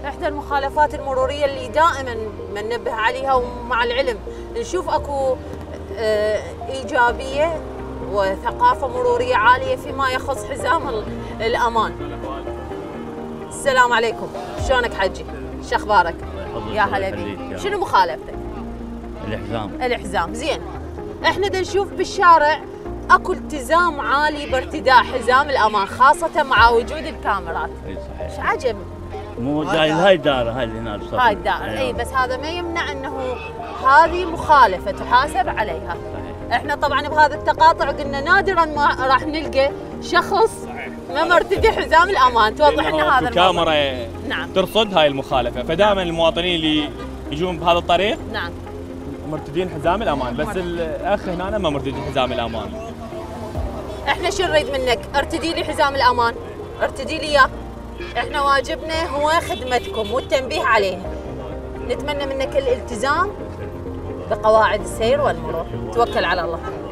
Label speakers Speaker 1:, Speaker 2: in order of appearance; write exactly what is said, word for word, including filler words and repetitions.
Speaker 1: احدى المخالفات المروريه اللي دائما بننبه عليها، ومع العلم نشوف اكو اه ايجابيه وثقافه مروريه عاليه فيما يخص حزام الامان. السلام عليكم، شلونك حجي؟ شو اخبارك؟ يا هلا بيك. شنو مخالفتك؟
Speaker 2: الحزام.
Speaker 1: الحزام، زين. احنا دا نشوف بالشارع اكو التزام عالي بارتداء حزام الامان، خاصه مع وجود الكاميرات.
Speaker 2: اي صحيح.
Speaker 1: ايش عجب؟
Speaker 2: مو هاي هاي الدائره، هاي اللي هنا الصف.
Speaker 1: هاي الدائره، اي بس هذا ما يمنع انه هذه مخالفه تحاسب عليها. صحيح. احنا طبعا بهذا التقاطع قلنا نادرا ما راح نلقى شخص ما مرتدي حزام الامان. توضح لنا هذا
Speaker 3: الكاميرا.
Speaker 1: نعم.
Speaker 3: ترصد هاي المخالفه، فدائما المواطنين اللي يجون بهذا الطريق
Speaker 1: نعم
Speaker 3: مرتدين حزام الامان، بس الاخ هنا ما مرتدي حزام الامان.
Speaker 1: احنا شو نريد منك؟ ارتدي لي حزام الامان، ارتدي لي اياه. احنا واجبنا هو خدمتكم والتنبيه عليها. نتمنى منك الالتزام بقواعد السير والمرور. توكل على الله.